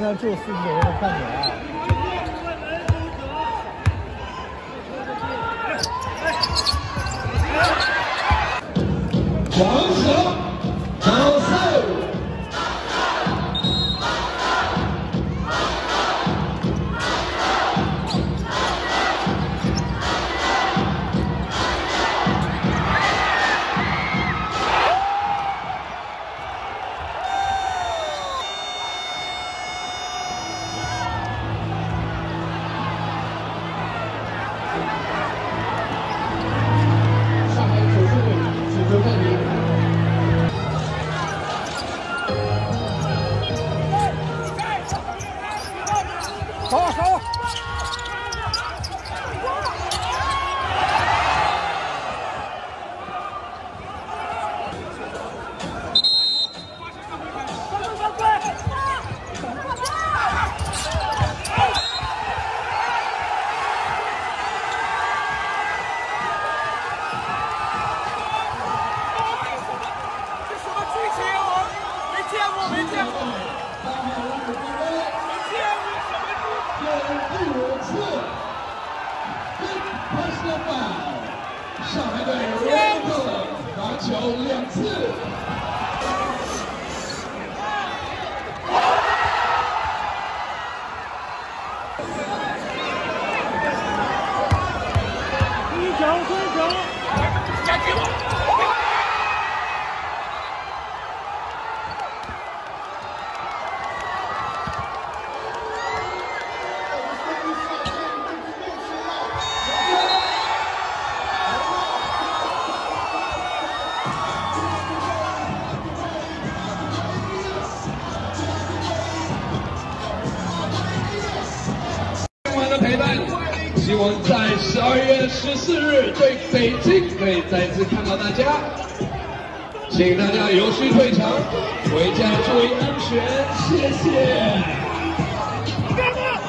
要救4左右的看点啊！ 黄手，高手。 走！ 这什么剧情？我没见过，没见过。 上海队Red 罚球2次。 一球追球， 加进我。 的陪伴，希望在12月14日对北京可以再次看到大家，请大家有序退场，回家注意安全，谢谢。